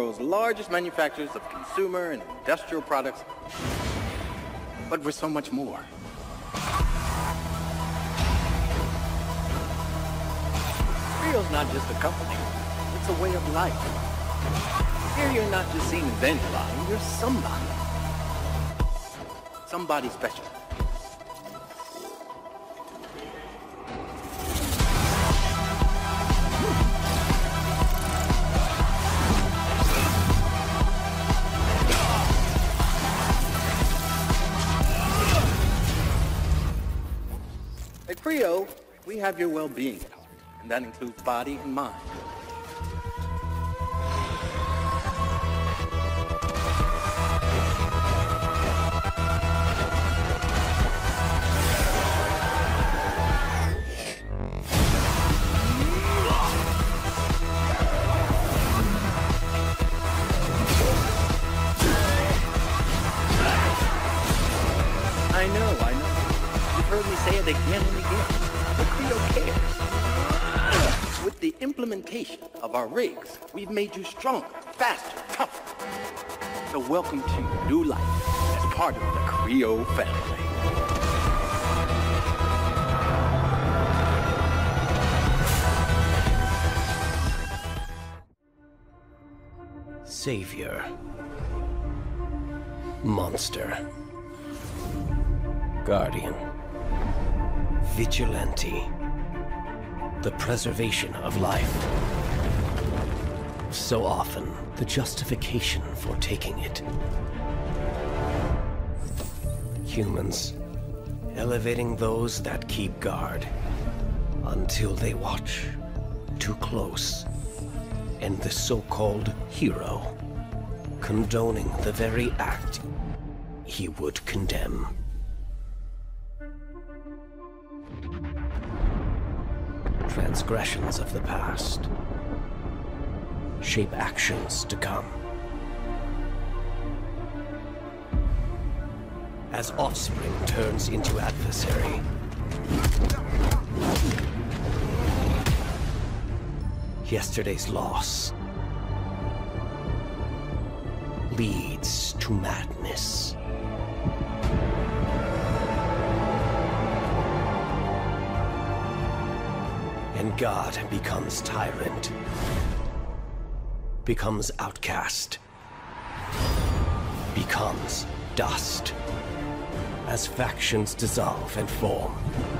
world's largest manufacturers of consumer and industrial products, but we're so much more. Creo's not just a company, it's a way of life. Here you're not just seen as anybody, you're somebody. Somebody special. At Creo, we have your well-being at heart, and that includes body and mind. I know. You've heard me say it again and again. But Creo cares. With the implementation of our rigs, we've made you stronger, faster, tougher. So welcome to new life as part of the Creo family. Savior. Monster. Guardian. Vigilante. The preservation of life. So often, the justification for taking it. Humans, elevating those that keep guard, until they watch too close, and the so-called hero, condoning the very act he would condemn. Transgressions of the past shape actions to come. As offspring turns into adversary, yesterday's loss leads to madness. And God becomes tyrant, becomes outcast, becomes dust, as factions dissolve and form,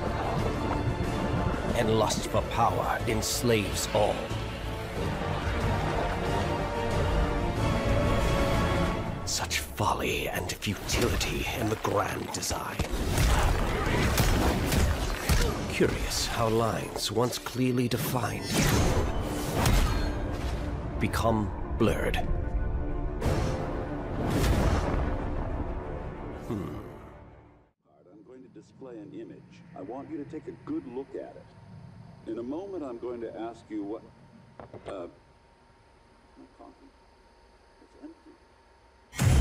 and lust for power enslaves all. Such folly and futility in the grand design. Curious how lines once clearly defined become blurred. I'm going to display an image. I want you to take a good look at it. In a moment, I'm going to ask you what... my coffee. It's empty.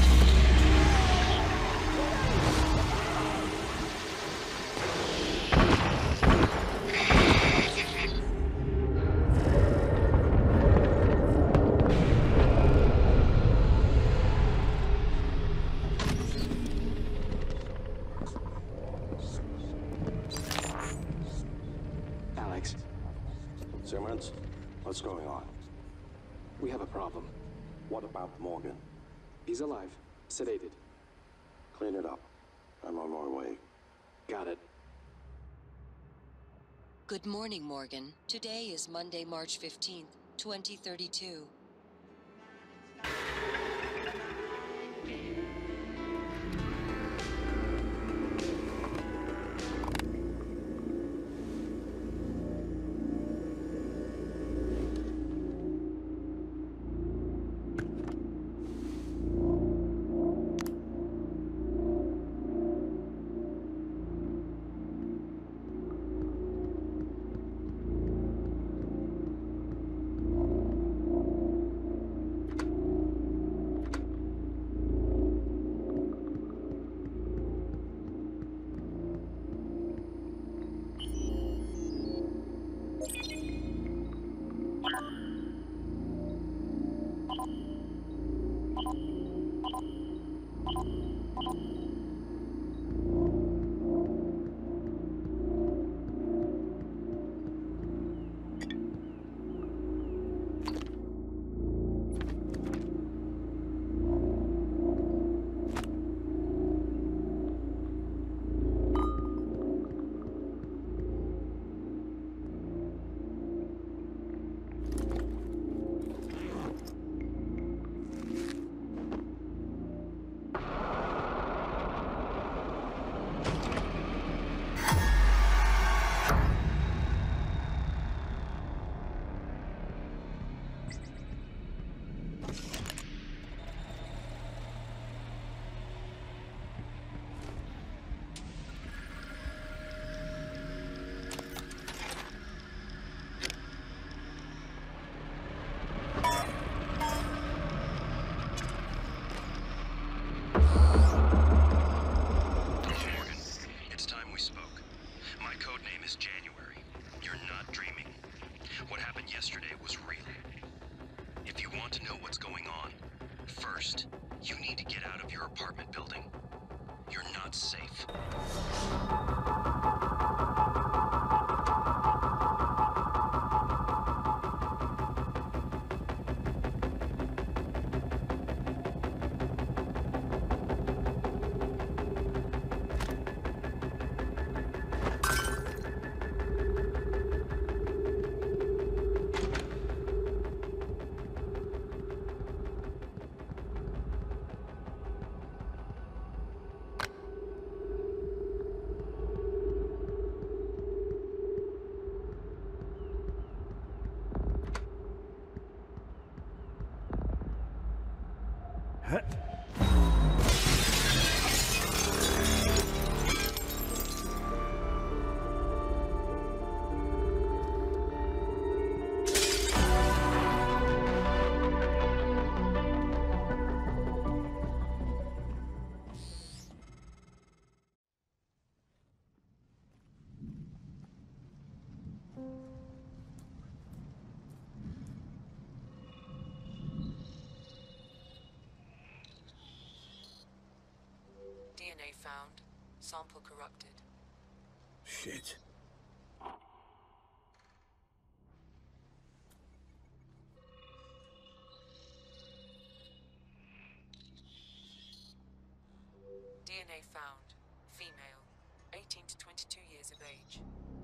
Simmons, what's going on? We have a problem. What about Morgan? He's alive, sedated. Clean it up. I'm on my way. Got it. Good morning, Morgan. Today is Monday, March 15th, 2032. her apartment building. You're not safe. DNA found. Sample corrupted. Shit. DNA found. Female. 18 to 22 years of age.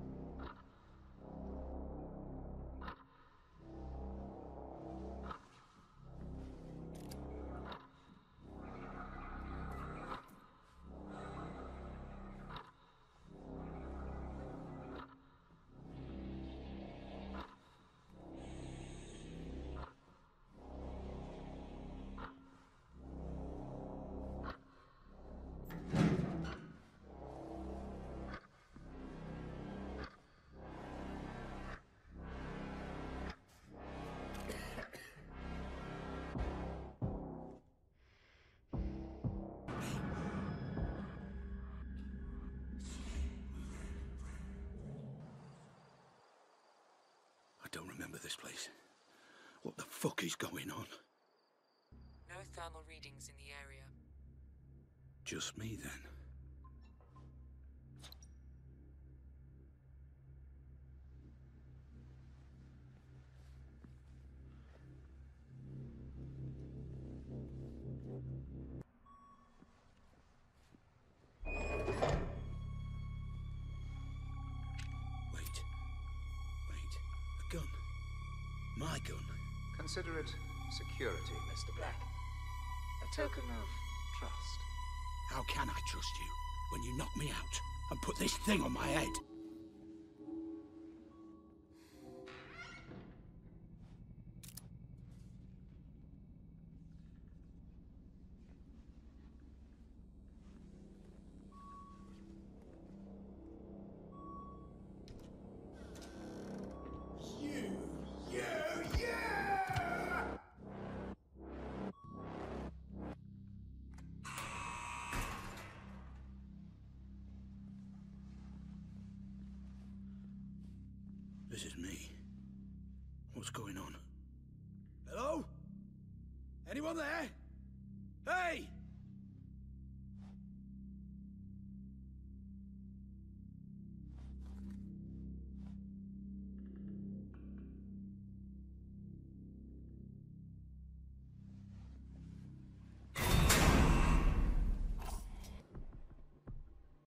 I don't remember this place. What the fuck is going on? No thermal readings in the area. Just me, then. A gun. My gun. Consider it security, Mr. Black. A token of trust. How can I trust you when you knock me out and put this thing on my head? This is me. What's going on? Hello? Anyone there? Hey!